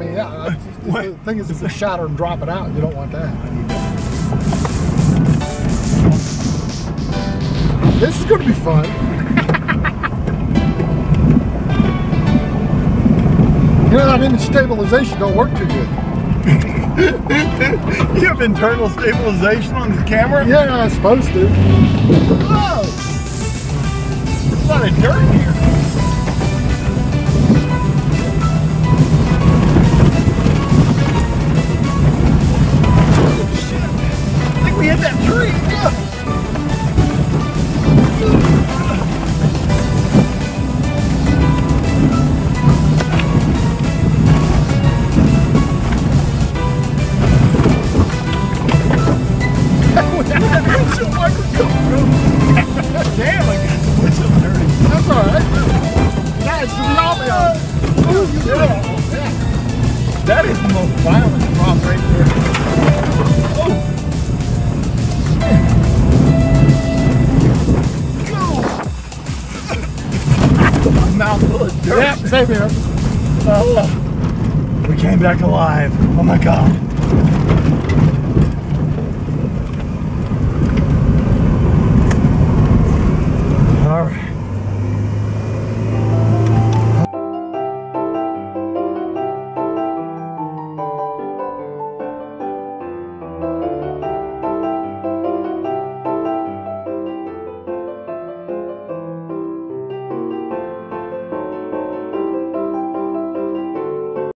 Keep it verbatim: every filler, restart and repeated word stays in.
mean, yeah. What? The thing is, if we shatter and drop it out, you don't want that. This is going to be fun. You know, that image stabilization don't work too good. You have internal stabilization on the camera? Yeah, I'm supposed to. Whoa! There's a lot of dirt here. Oh, shit. I think we hit that tree. Yeah. Damn, I got the windshield dirty. That's alright. Yeah, it's the ambiance. Oh, yeah. Yeah. That is the most violent drop right there. Oh. My mouth full of dirt. Yeah, same here. Oh. We came back alive. Oh my God.